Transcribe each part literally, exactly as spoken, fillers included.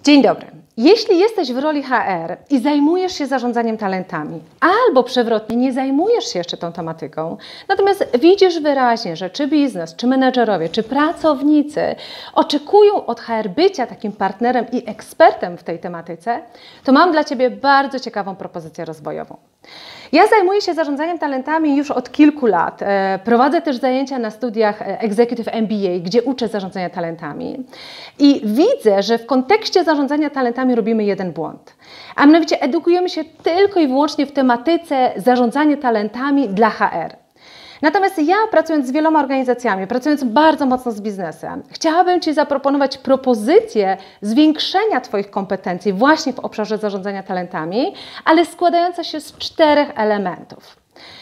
Dzień dobry. Jeśli jesteś w roli H R i zajmujesz się zarządzaniem talentami, albo przewrotnie nie zajmujesz się jeszcze tą tematyką, natomiast widzisz wyraźnie, że czy biznes, czy menedżerowie, czy pracownicy oczekują od H R bycia takim partnerem i ekspertem w tej tematyce, to mam dla Ciebie bardzo ciekawą propozycję rozwojową. Ja zajmuję się zarządzaniem talentami już od kilku lat. Prowadzę też zajęcia na studiach Executive M B A, gdzie uczę zarządzania talentami. I widzę, że w kontekście zarządzania talentami robimy jeden błąd. A mianowicie edukujemy się tylko i wyłącznie w tematyce zarządzania talentami dla H R. Natomiast ja, pracując z wieloma organizacjami, pracując bardzo mocno z biznesem, chciałabym Ci zaproponować propozycję zwiększenia Twoich kompetencji właśnie w obszarze zarządzania talentami, ale składająca się z czterech elementów.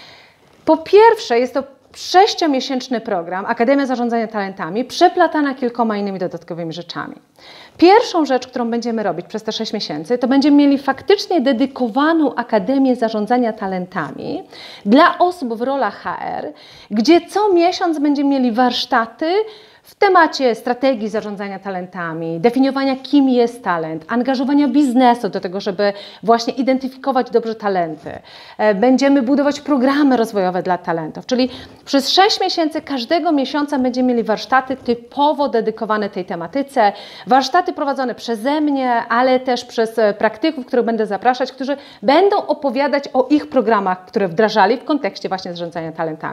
Po pierwsze, jest to sześciomiesięczny program Akademia Zarządzania Talentami, przeplatana kilkoma innymi dodatkowymi rzeczami. Pierwszą rzecz, którą będziemy robić przez te sześć miesięcy, to będziemy mieli faktycznie dedykowaną Akademię Zarządzania Talentami dla osób w rolach H R, gdzie co miesiąc będziemy mieli warsztaty w temacie strategii zarządzania talentami, definiowania, kim jest talent, angażowania biznesu do tego, żeby właśnie identyfikować dobrze talenty. Będziemy budować programy rozwojowe dla talentów, czyli przez sześć miesięcy każdego miesiąca będziemy mieli warsztaty typowo dedykowane tej tematyce, warsztaty prowadzone przeze mnie, ale też przez praktyków, których będę zapraszać, którzy będą opowiadać o ich programach, które wdrażali w kontekście właśnie zarządzania talentami.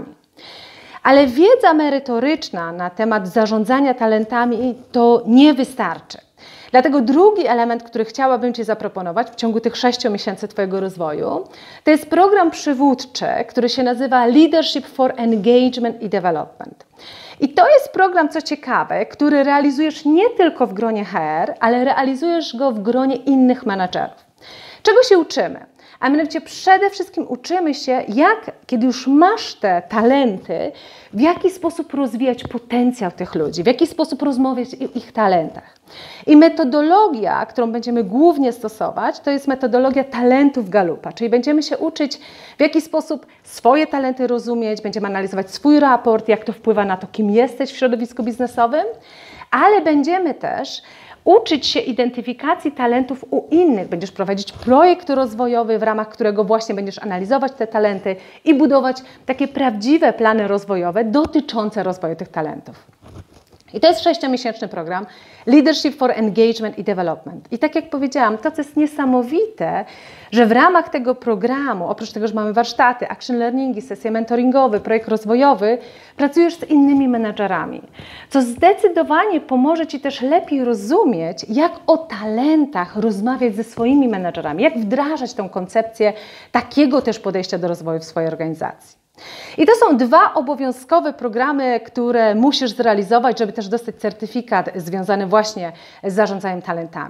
Ale wiedza merytoryczna na temat zarządzania talentami to nie wystarczy. Dlatego drugi element, który chciałabym Ci zaproponować w ciągu tych sześciu miesięcy Twojego rozwoju, to jest program przywódczy, który się nazywa Leadership for Engagement i Development. I to jest program, co ciekawe, który realizujesz nie tylko w gronie H R, ale realizujesz go w gronie innych menadżerów. Czego się uczymy? A mianowicie przede wszystkim uczymy się, jak, kiedy już masz te talenty, w jaki sposób rozwijać potencjał tych ludzi, w jaki sposób rozmawiać o ich talentach. I metodologia, którą będziemy głównie stosować, to jest metodologia talentów Gallupa, czyli będziemy się uczyć, w jaki sposób swoje talenty rozumieć, będziemy analizować swój raport, jak to wpływa na to, kim jesteś w środowisku biznesowym, ale będziemy też uczyć się identyfikacji talentów u innych. Będziesz prowadzić projekt rozwojowy, w ramach którego właśnie będziesz analizować te talenty i budować takie prawdziwe plany rozwojowe dotyczące rozwoju tych talentów. I to jest sześciomiesięczny program Leadership for Engagement i Development. I tak jak powiedziałam, to co jest niesamowite, że w ramach tego programu, oprócz tego, że mamy warsztaty, action learningi, sesje mentoringowe, projekt rozwojowy, pracujesz z innymi menadżerami, co zdecydowanie pomoże Ci też lepiej rozumieć, jak o talentach rozmawiać ze swoimi menadżerami, jak wdrażać tą koncepcję takiego też podejścia do rozwoju w swojej organizacji. I to są dwa obowiązkowe programy, które musisz zrealizować, żeby też dostać certyfikat związany właśnie z zarządzaniem talentami.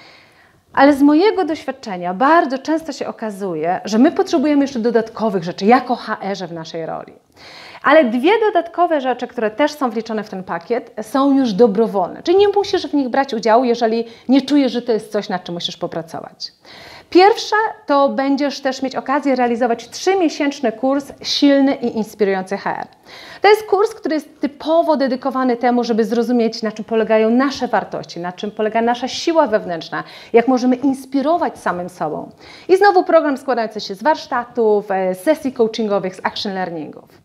Ale z mojego doświadczenia bardzo często się okazuje, że my potrzebujemy jeszcze dodatkowych rzeczy jako H R-ze w naszej roli. Ale dwie dodatkowe rzeczy, które też są wliczone w ten pakiet, są już dobrowolne. Czyli nie musisz w nich brać udziału, jeżeli nie czujesz, że to jest coś, nad czym musisz popracować. Pierwsze to będziesz też mieć okazję realizować trzymiesięczny kurs Silny i Inspirujący H R. To jest kurs, który jest typowo dedykowany temu, żeby zrozumieć, na czym polegają nasze wartości, na czym polega nasza siła wewnętrzna, jak możemy inspirować samym sobą. I znowu program składający się z warsztatów, sesji coachingowych, z action learningów.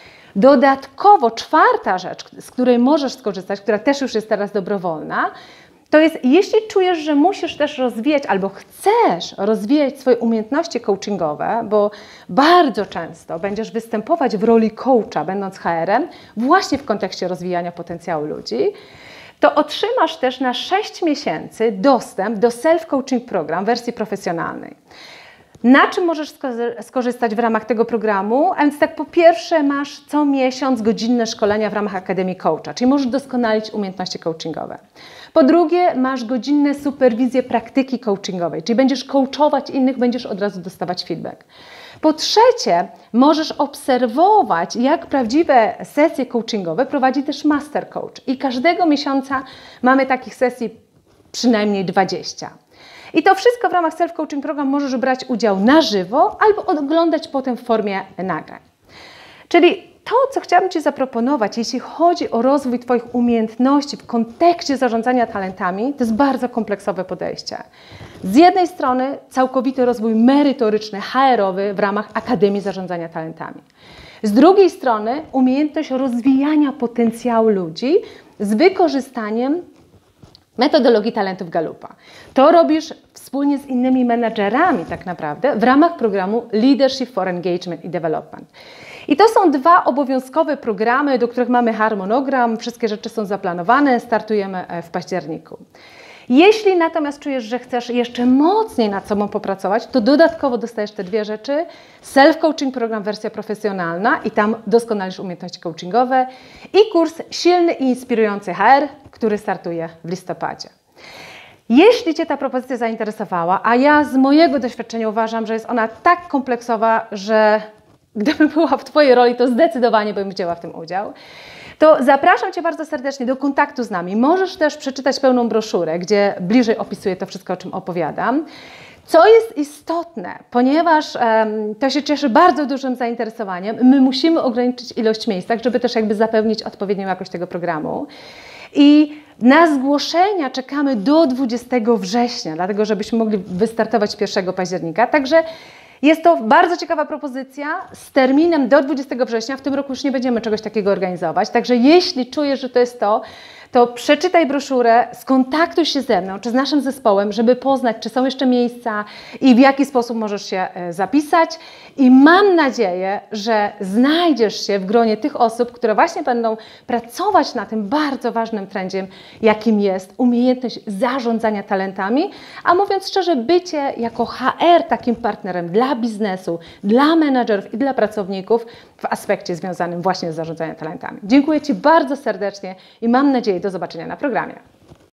Dodatkowo czwarta rzecz, z której możesz skorzystać, która też już jest teraz dobrowolna, to jest, jeśli czujesz, że musisz też rozwijać albo chcesz rozwijać swoje umiejętności coachingowe, bo bardzo często będziesz występować w roli coacha, będąc H R-em, właśnie w kontekście rozwijania potencjału ludzi, to otrzymasz też na sześć miesięcy dostęp do self-coaching program w wersji profesjonalnej. Na czym możesz skorzystać w ramach tego programu? A więc tak, po pierwsze masz co miesiąc godzinne szkolenia w ramach Akademii Coacha, czyli możesz doskonalić umiejętności coachingowe. Po drugie masz godzinne superwizje praktyki coachingowej, czyli będziesz coachować innych, będziesz od razu dostawać feedback. Po trzecie możesz obserwować, jak prawdziwe sesje coachingowe prowadzi też master coach i każdego miesiąca mamy takich sesji przynajmniej dwadzieścia. I to wszystko w ramach self-coaching program możesz brać udział na żywo albo oglądać potem w formie nagrań. Czyli to, co chciałabym Ci zaproponować, jeśli chodzi o rozwój Twoich umiejętności w kontekście zarządzania talentami, to jest bardzo kompleksowe podejście. Z jednej strony całkowity rozwój merytoryczny, H R-owy w ramach Akademii Zarządzania Talentami. Z drugiej strony umiejętność rozwijania potencjału ludzi z wykorzystaniem metodologii talentów Gallupa. To robisz wspólnie z innymi menadżerami tak naprawdę w ramach programu Leadership for Engagement i Development. I to są dwa obowiązkowe programy, do których mamy harmonogram, wszystkie rzeczy są zaplanowane, startujemy w październiku. Jeśli natomiast czujesz, że chcesz jeszcze mocniej nad sobą popracować, to dodatkowo dostajesz te dwie rzeczy. Self-coaching, program wersja profesjonalna i tam doskonalisz umiejętności coachingowe i kurs Silny i inspirujący H R, który startuje w listopadzie. Jeśli Cię ta propozycja zainteresowała, a ja z mojego doświadczenia uważam, że jest ona tak kompleksowa, że gdybym była w Twojej roli, to zdecydowanie bym wzięła w tym udział, to zapraszam Cię bardzo serdecznie do kontaktu z nami. Możesz też przeczytać pełną broszurę, gdzie bliżej opisuję to wszystko, o czym opowiadam. Co jest istotne, ponieważ um, to się cieszy bardzo dużym zainteresowaniem, my musimy ograniczyć ilość miejsc, tak żeby też jakby zapewnić odpowiednią jakość tego programu. I na zgłoszenia czekamy do dwudziestego września, dlatego żebyśmy mogli wystartować pierwszego października. Także jest to bardzo ciekawa propozycja z terminem do dwudziestego września. W tym roku już nie będziemy czegoś takiego organizować. Także jeśli czujesz, że to jest to, to przeczytaj broszurę, skontaktuj się ze mną czy z naszym zespołem, żeby poznać, czy są jeszcze miejsca i w jaki sposób możesz się zapisać. I mam nadzieję, że znajdziesz się w gronie tych osób, które właśnie będą pracować na tym bardzo ważnym trendzie, jakim jest umiejętność zarządzania talentami, a mówiąc szczerze, bycie jako H R takim partnerem dla biznesu, dla menadżerów i dla pracowników w aspekcie związanym właśnie z zarządzaniem talentami. Dziękuję Ci bardzo serdecznie i mam nadzieję, do zobaczenia na programie.